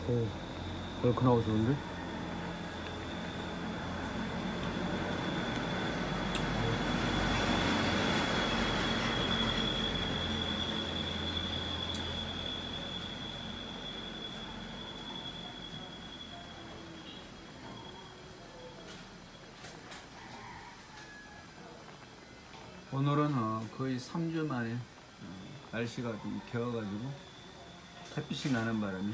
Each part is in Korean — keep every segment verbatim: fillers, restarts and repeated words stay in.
오, 얼큰하고 좋은데? 오늘은 어, 거의 삼 주 만에 어, 날씨가 좀 개어가지고 햇빛이 나는 바람에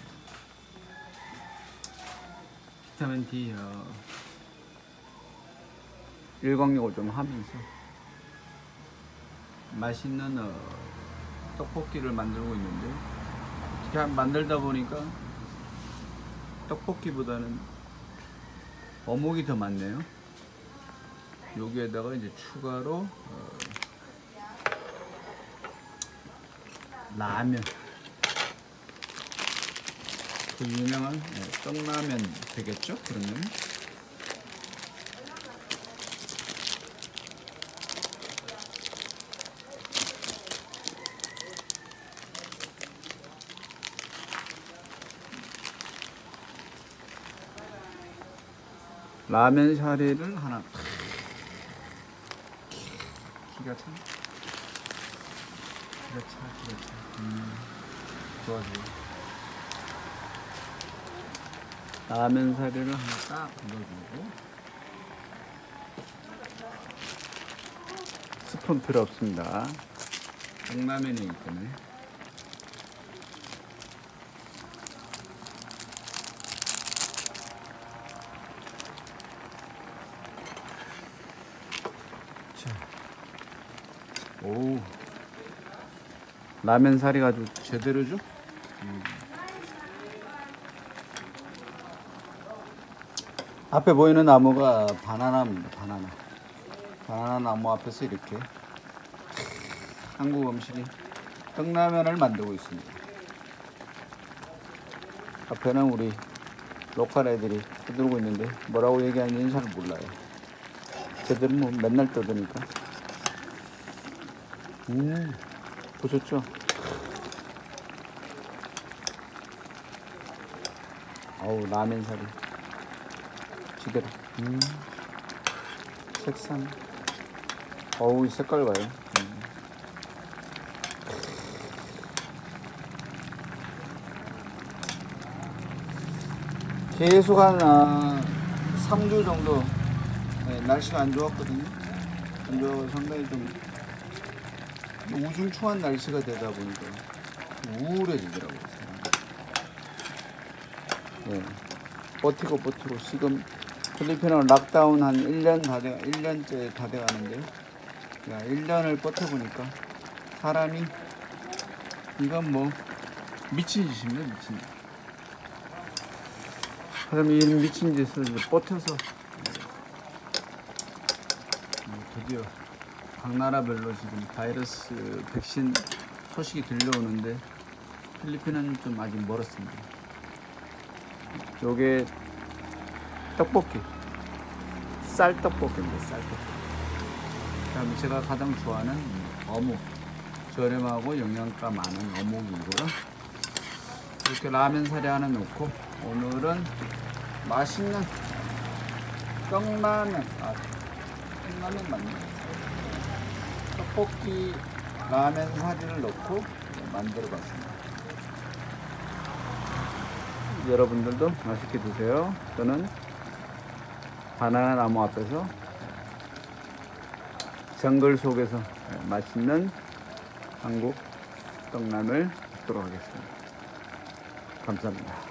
비타민 D 어, 일광욕을 좀 하면서 맛있는 어, 떡볶이를 만들고 있는데, 이렇게 만들다 보니까 떡볶이보다는 어묵이 더 많네요. 여기에다가 이제 추가로 어, 라면, 그 유명한 네, 떡라면 되겠죠? 그러면 라면 사리를 하나, 기가 차, 기가 차, 기가 차. 음, 좋아, 좋아. 라면 사리를 하나 딱 넣어주고, 스푼 필요 없습니다. 떡라면이기 때문에. 오, 라면 사리가 아주 제대로죠? 음. 앞에 보이는 나무가 바나나입니다. 바나나. 바나나 나무 앞에서 이렇게 한국 음식이 떡라면을 만들고 있습니다. 앞에는 우리 로컬 애들이 떠들고 있는데 뭐라고 얘기하는지 잘 몰라요. 쟤들은 뭐 맨날 떠드니까. 음, 보셨죠? 어우, 라면 사리 지대로. 음, 색상. 어우, 이 색깔 봐요. 음. 계속 한 아, 삼 주 정도 네, 날씨가 안 좋았거든요. 안 좋아, 상당히 좀 우중충한 날씨가 되다 보니까 우울해지더라고요. 네. 버티고 버티고 지금 필리핀은 락다운 한 일 년 다 돼, 일 년째 다 돼 가는데요. 일 년을 버텨보니까 사람이, 이건 뭐 미친 짓입니다. 미친 짓. 사람이 이 미친 짓을 버텨서 드디어 각 나라별로 지금 바이러스 백신 소식이 들려오는데 필리핀은 좀 아직 멀었습니다. 요게 떡볶이, 쌀떡볶이입니다. 쌀떡볶이. 그다음에 제가 가장 좋아하는 어묵, 저렴하고 영양가 많은 어묵이고요. 이렇게 라면 사리 하나 넣고, 오늘은 맛있는 떡라면, 아, 떡라면 맞네. 떡볶이 라면 사리를 넣고 만들어 봤습니다. 여러분들도 맛있게 드세요. 저는 바나나 나무 앞에서 정글 속에서 맛있는 한국 떡라면을 먹도록 하겠습니다. 감사합니다.